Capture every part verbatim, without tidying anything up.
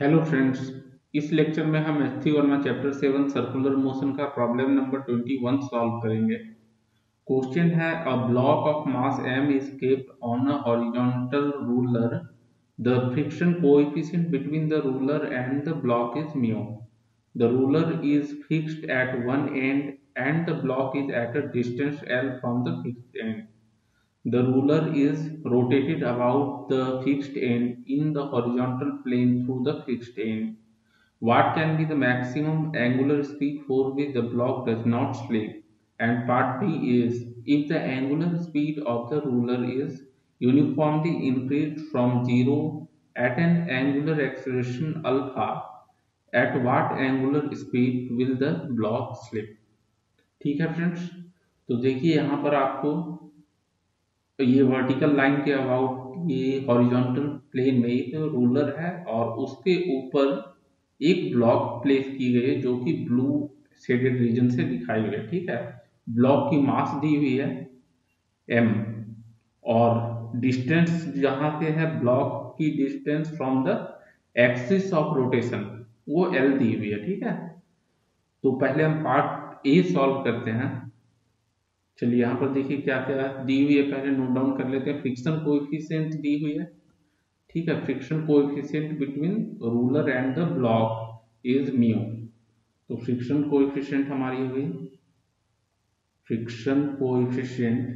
Hello friends. इस lecture में हम S three Verma chapter seven circular motion का problem number twenty one solve करेंगे। क्वेश्चन है a block of mass m is kept on a horizontal ruler. The friction coefficient between the ruler and the block is mu. The ruler is fixed at one end and the block is at a distance L from the fixed end. The ruler is rotated about the fixed end in the horizontal plane through the fixed end. What can be the maximum angular speed for which the block does not slip? And part B is if the angular speed of the ruler is uniformly increased from zero at an angular acceleration alpha, at what angular speed will the block slip? ठीक है friends. तो देखिए यहाँ पर आपको ये vertical line के about ये हॉरिजॉन्टल प्लेन में एक रूलर है और उसके ऊपर एक ब्लॉक प्लेस की गई है जो कि ब्लू शेडेड रीजन से दिखाई गई है। ठीक है, ब्लॉक की मास दी हुई है m और डिस्टेंस जहां से है ब्लॉक की distance from the axis of rotation वो l दी हुई है। ठीक है, तो पहले हम पार्ट ए सॉल्व करते हैं। चलिए यहाँ पर देखिए क्या क्या दी हुई है, पहले नोट डाउन कर लेते हैं। फ्रिक्शन कोएफिशिएंट दी हुई है। ठीक है, friction coefficient between ruler and the block is mu. तो फ्रिक्शन कोएफिशिएंट हमारी हुई friction coefficient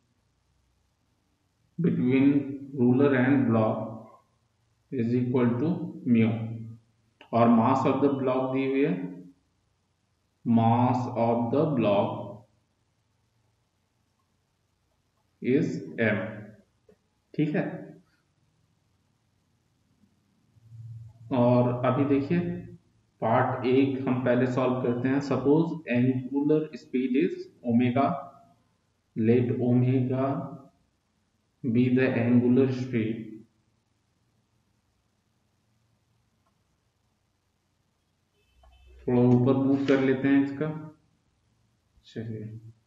between ruler and block is equal to mu और मास ऑफ द ब्लॉक दी हुई है mass of the block is m। ठीक है, और अभी देखिए पार्ट एक हम पहले सॉल्व करते हैं। Suppose angular speed is omega, let omega be the angular speed थोड़ा ऊपर मूव कर लेते हैं इसका। चलिए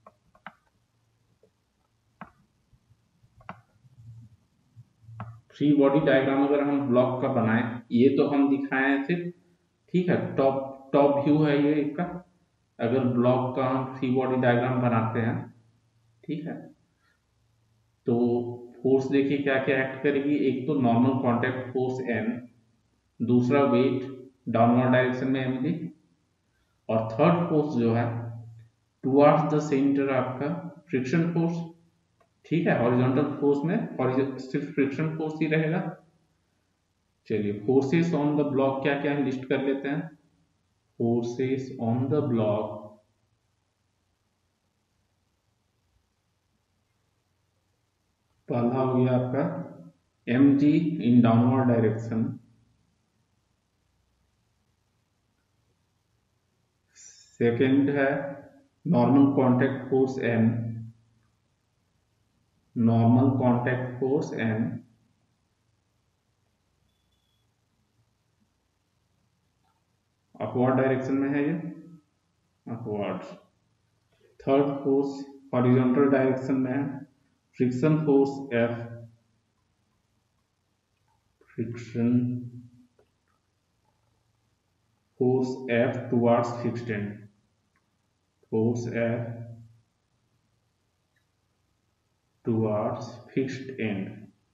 फ्री बॉडी डायग्राम अगर हम ब्लॉक का बनाएं, ये तो हम दिखाए हैं सिर्फ। ठीक है, टॉप टॉप व्यू है ये इसका। अगर ब्लॉक का हम फ्री बॉडी डायग्राम बनाते हैं, ठीक है, तो फोर्स देखिए क्या क्या एक्ट करेगी। एक तो नॉर्मल कांटेक्ट फोर्स m, दूसरा वेट डाउनवर्ड डायरेक्शन में एम दी, और थर्ड फोर्स जो है टुवर्ड्स द सेंटर आपका फ्रिक्शन फोर्स। ठीक है, हॉरिजॉन्टल फोर्स में सिर्फ फ्रिक्शन फोर्स ही रहेगा। चलिए फोर्सेस ऑन द ब्लॉक क्या क्या है लिस्ट कर लेते हैं। फोर्सेस ऑन द ब्लॉक पहला हो गया आपका M G in downward direction, second है normal contact force N, normal contact force N, upward direction में है ये upward. Third force horizontal direction में है friction force F, friction force F towards fixed end, force F towards fixed end.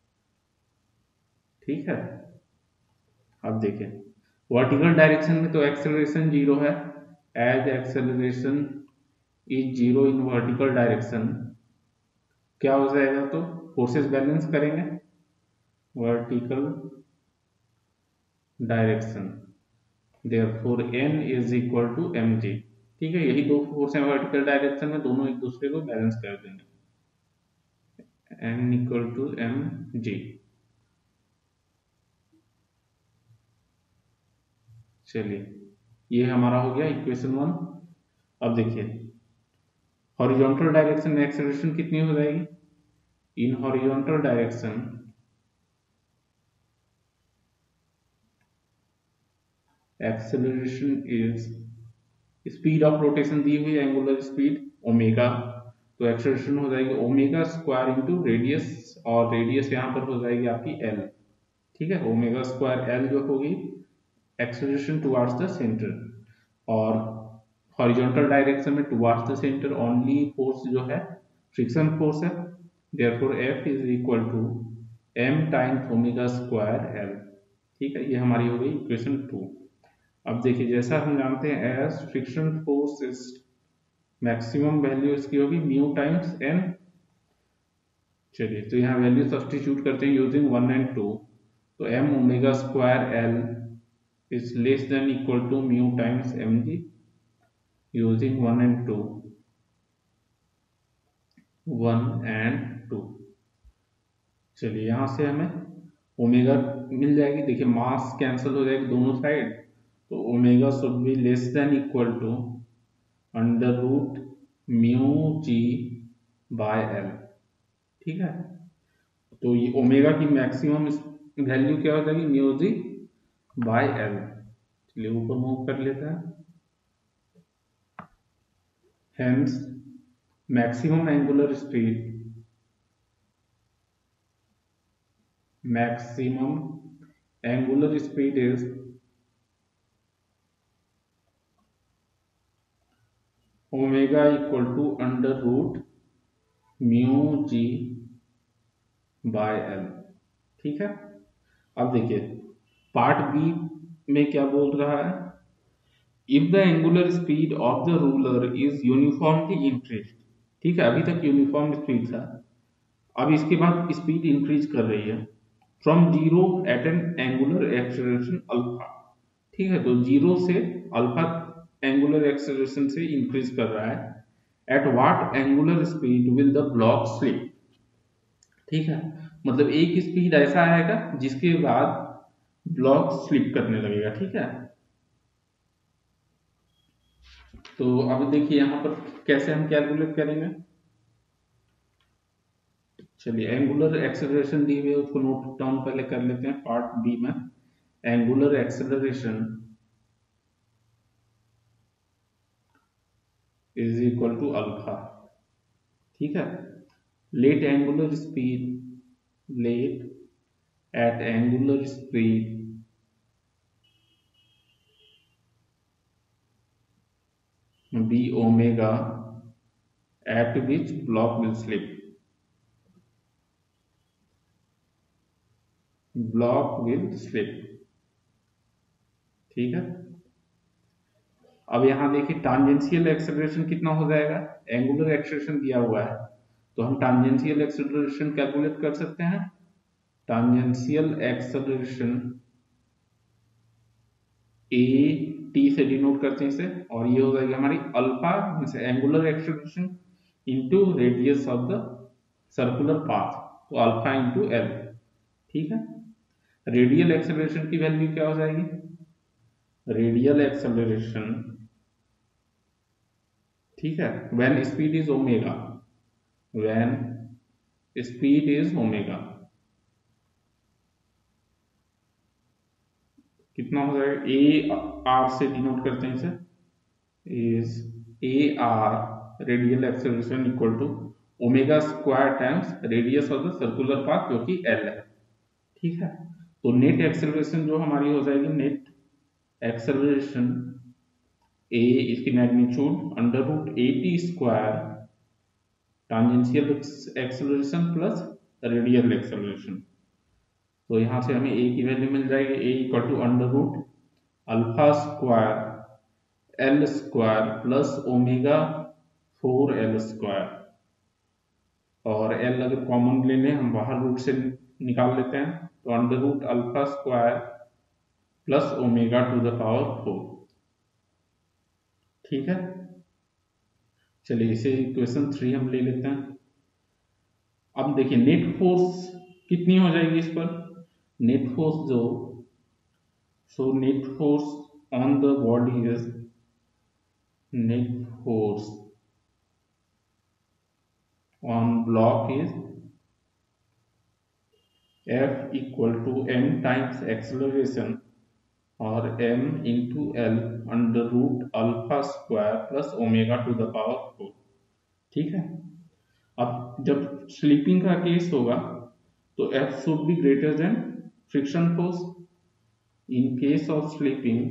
ठीक है, अब देखिए वर्टिकल डायरेक्शन में तो एक्सेलरेशन जीरो है। As acceleration is zero in vertical direction, क्या हो जाएगा, तो फोर्सेस बैलेंस करेंगे vertical direction, therefore n is equal to mg। ठीक है, यही दो फोर्स हैं वर्टिकल डायरेक्शन में, दोनों एक दूसरे को बैलेंस कर देंगे, n इक्वल टू mg। चलिए ये हमारा हो गया इक्वेशन वन। अब देखिए हॉरिजॉन्टल डायरेक्शन में एक्सेलरेशन कितनी हो जाएगी। In horizontal direction acceleration is speed of rotation दी हुई एंगुलर स्पीड ओमेगा, तो एक्सेलरेशन हो जाएगी ओमेगा स्क्वायर इंटू रेडियस, और रेडियस यहाँ पर हो जाएगी आपकी एल। ठीक है, ओमेगा स्क्वायर एल जो होगी एक्सेलरेशन टुवर्ड्स द सेंटर, और हॉरिजॉन्टल डायरेक्शन में towards the centre only force जो है फ्रिक्शन फोर्स है। Therefore F is equal to m times omega square L. ठीक है, ये हमारी हो गई इक्वेशन टू। अब देखिए, जैसा हम जानते हैं as friction force is maximum value इसकी होगी म्यू टाइम्स एन। चलिए, तो यहाँ वैल्यू सब्स्टिट्यूट करते हैं यूजिंग वन एंड टू। तो m omega square l is less than equal to mu times m g using one and two, one and two. चलिए, यहाँ से हमें ओमेगा मिल जाएगी। देखिए, मास कैंसिल हो जाएगी दोनों साइड, तो omega should be less than equal to under root mu g by l. ठीक है, तो ये ओमेगा की मैक्सिमम वैल्यू क्या हो जाएगी, म्यू जी बाय एल। चलिए, ऊपर मूव कर लेते हैं। Hence maximum angular speed maximum angular speed is omega equal to under root mu g by l। ठीक है, अब देखिए पार्ट बी में क्या बोल रहा है, if the angular speed of the ruler is uniformly increase. ठीक है, अभी तक यूनिफॉर्म स्पीड था, अब इसके बाद स्पीड इंक्रीज कर रही है from zero at an angular acceleration alpha. ठीक है, तो जीरो से अल्फा एंगुलर एक्सेलरेशन से इंक्रीज कर रहा है। At what angular speed will the block slip. ठीक है, मतलब एक स्पीड ऐसा आएगा जिसके बाद ब्लॉक स्लिप करने लगेगा। ठीक है, तो अब देखिए यहाँ पर कैसे हम कैलकुलेट करेंगे। चलिए, एंगुलर एक्सेलरेशन दी हुई है, उसको नोट डाउन पहले कर लेते हैं। पार्ट बी में angular acceleration is equal to alpha. ठीक है, let angular speed let at angular speed be omega at which block will slip, block will slip. ठीक है, अब यहां देखिए टांजेंशियल एक्सेलरेशन कितना हो जाएगा, एंगुलर एक्सेलरेशन दिया हुआ है तो हम टांजेंशियल एक्सेलरेशन कैलकुलेट कर सकते हैं। टांजेंशियल एक्सेलरेशन ए टी से डिनोट करते हैं इसे, और ये हो जाएगी हमारी alpha angular acceleration into radius of the circular path, तो अल्फा इंटू एल। ठीक है, रेडियल एक्सेलरेशन की वैल्यू क्या हो जाएगी, रेडियल एक्सेलरेशन, ठीक है, when speed is omega, when speed is omega कितना हो जाएगा, ए आर से डिनोट करते हैं इसे, is a r radial acceleration equal to omega square times radius of the circular path जो कि एल है। ठीक है, तो नेट एक्सेलरेशन जो हमारी हो जाएगी, नेट एक्सेलरेशन ए इसकी magnitude under root a t square tangential acceleration plus radial acceleration. तो यहां से हमें ए की वैल्यू मिल जाएगी, a equal to under root alpha square l square plus omega four l square, और एल अगर कॉमन ले लें हम बाहर रूट से निकाल लेते हैं, तो under root alpha square plus omega to the power four. ठीक है, चलिए इसे इक्वेशन थ्री हम ले लेते हैं। अब देखिए नेट फोर्स कितनी हो जाएगी इस पर, नेट फोर्स जो, so net force on the body is, net force on block is F equal to m times acceleration और m into l under root alpha square plus omega to the power four. ठीक है, अब जब sleeping का case होगा तो F should be greater than friction force, in case of sleeping,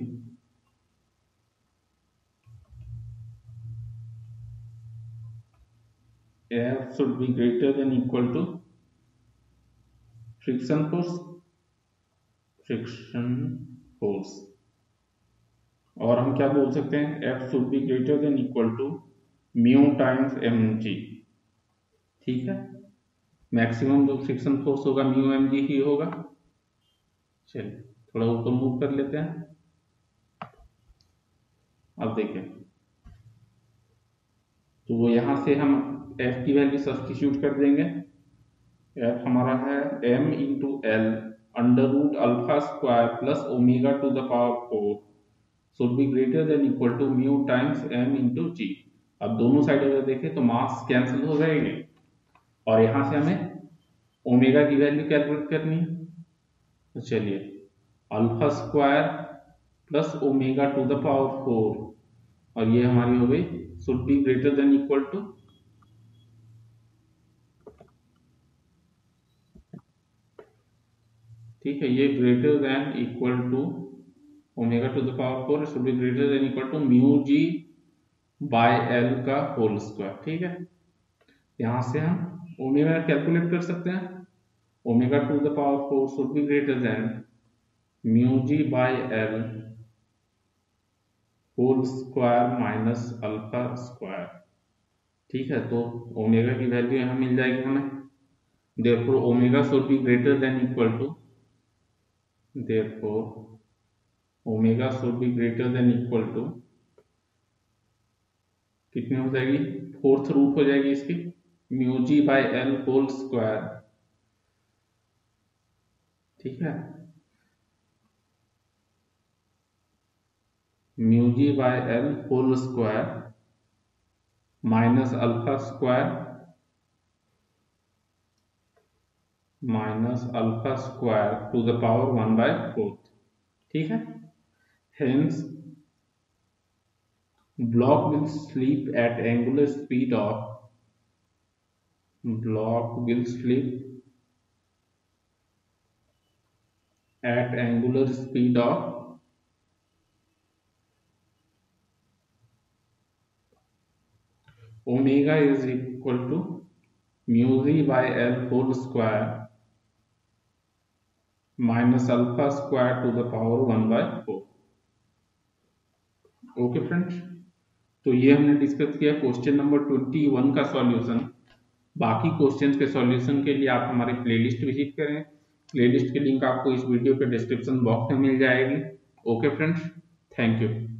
F should be greater than equal to friction force friction force, और हम क्या बोल सकते हैं, F should be greater than equal to mu times m g. ठीक है, maximum जो friction force होगा म्यू एम जी ही होगा। चलिए थोड़ा ऊपर मूव कर लेते हैं। अब देखिए, तो यहां से हम F की वैल्यू सब्स्टिट्यूट कर देंगे। F हमारा है m into l under root alpha square plus omega to the power four should be greater than equal to mu times m into g. अब दोनों साइड अगर देखें तो मास कैंसिल हो जाएंगे, और यहां से हमें ओमेगा की वैल्यू कैलकुलेट करनी है। तो चलिए, alpha square plus omega to the power four, और ये हमारी हो गई should be greater than equal to, ठीक है, ये greater than equal to omega to the power four should be greater than equal to mu g by l का whole square. ठीक है, यहां से हम ओमेगा कैलकुलेट कर सकते हैं। Omega to the power four should be greater than mu g by l whole square minus alpha square. ठीक है, तो ओमेगा की वैल्यू यहां मिल जाएगी हमें। Therefore omega should be greater than equal to, therefore omega should be greater than equal to, कितनी हो जाएगी, फोर्थ रूट हो जाएगी इसकी, mu g by l whole square. ठीक है, mu g by l whole square minus alpha square minus alpha square to the power one by fourth. ठीक है, hence block will sleep at angular speed of, block will sleep at angular speed of omega is equal to mu z by L whole square minus alpha square to the power one by four. Okay friends, तो ये हमने discuss किया question number twenty one का solution. बाकी questions के solution के लिए आप हमारे प्लेलिस्ट विजिट करें। प्लेलिस्ट की लिंक आपको इस वीडियो के डिस्क्रिप्शन बॉक्स में मिल जाएगी। Okay friends, thank you.